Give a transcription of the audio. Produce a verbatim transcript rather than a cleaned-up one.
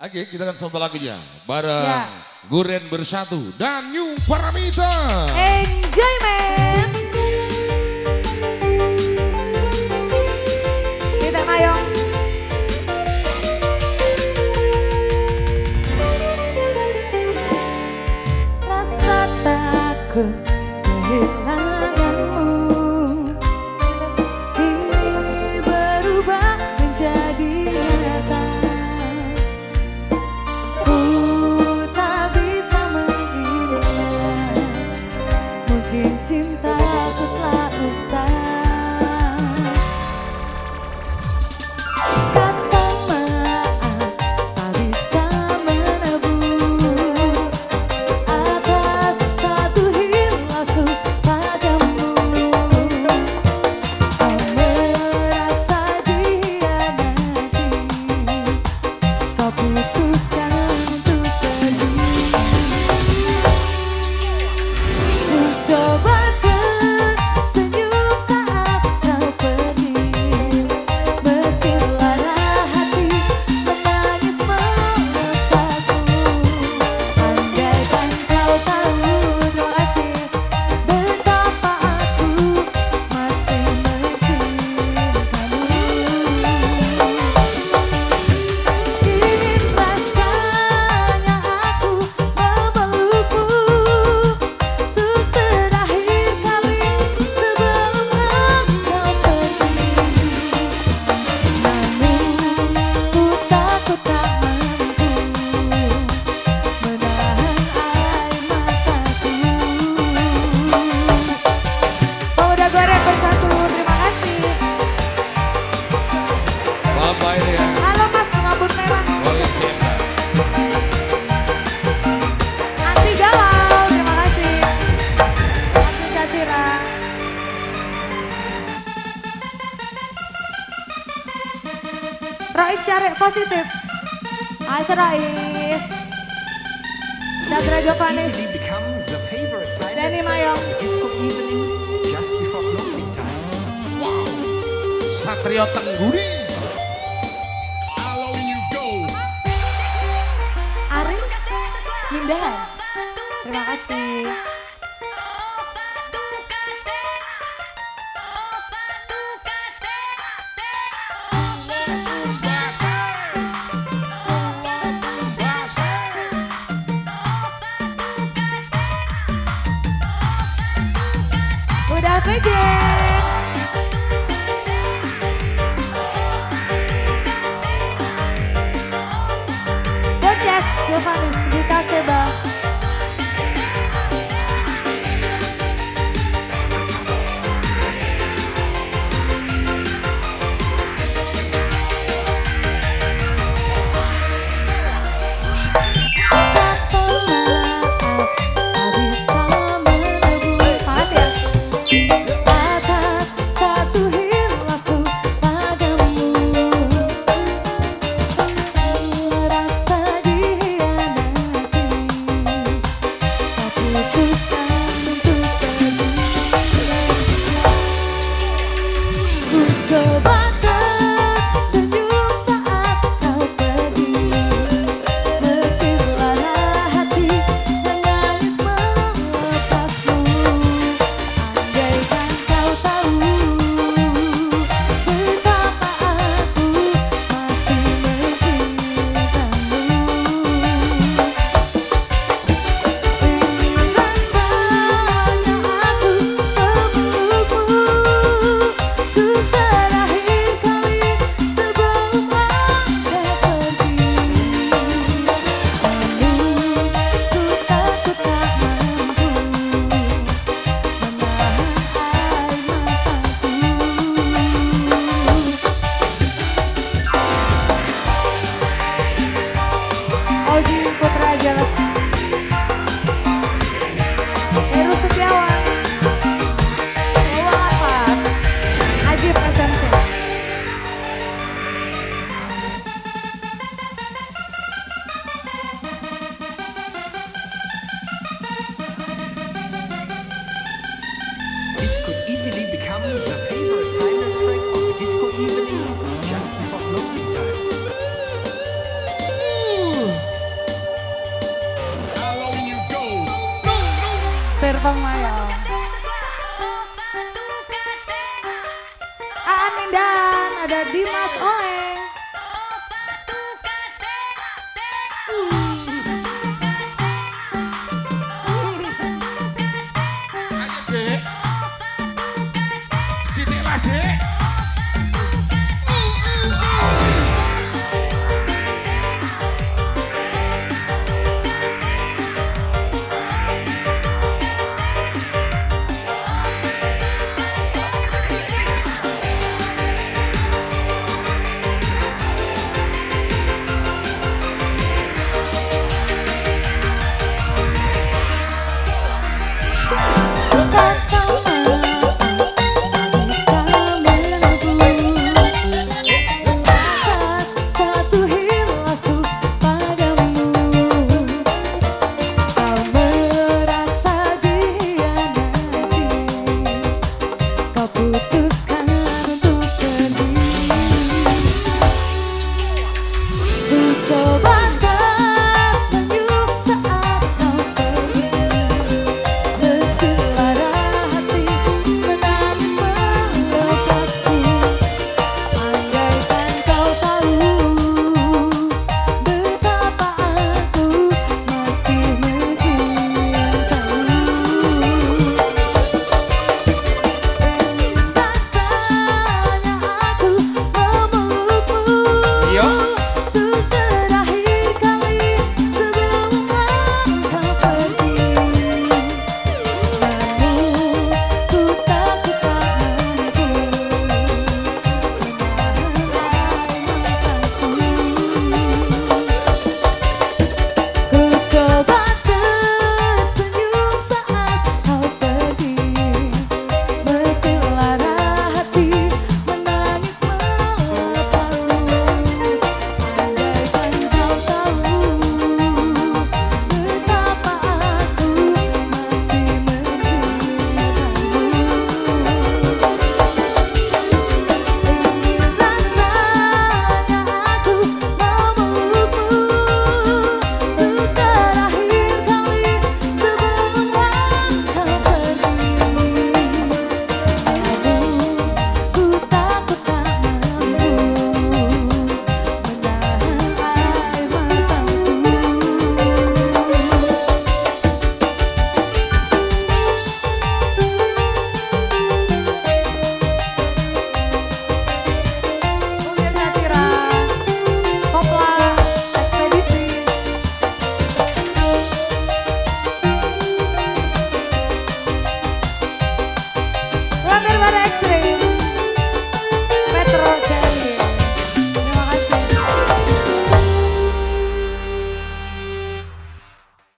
Oke, kita akan satu lagunya bareng Ya. Guren Bersatu dan New Paramita. Enjoyment. Kita mayong. Rasa takut kehilanganmu kini berubah menjadi nyata. Ku tak bisa menghindar, mungkin cintaku telah usai. Kata maaf tak bisa menebus atas satu hilafku padamu. Kau merasa dihianati, kau putuskan untuk pergi. Ku coba tersenyum saat kau pergi, meski lara hati menangis melepasku. Andaikan kau tahu Roasih betapa aku masih mencintamu. Ingin rasanya aku memelukmu untuk terakhir kali sebelum engkau pergi. Namun ku takut tak mampu menahan air mataku. Pemuda Guren Bersatu, terima kasih. Bapak ini ya. Halo Mas, rambut merah. Boleh cinta. Anti galau, terima kasih. Anti Cacira. Rois cari positif. Mas Rois. Chandra Jovanis. Easily becomes a favorite Friday Danny night Mayong. disco evening just before closing time. Wow. Satrio Tengguri. Ari Mindahan. Terima kasih. Udah P J. Doces, Jovanis, Gita Seba. Atas satu hilafku padamu, merasa dihianati, kau putuskan untuk pergi. Ku coba tersenyum saat kau pergi, meski lara hati menangis melepasmu. Andaikan kau tahu betapa aku masih mencintamu. Ingin rasanya aku memelukmu untuk terakhir kali sebelum engkau pergi. Namun ku takut tak mampu menahan air mataku. Oji Putra Jelas, Heru Setiawan, Dewa Lapas, Ajib S M C. This could easily become the favorite Friday track of the disco evening just before closing time. ekstrim.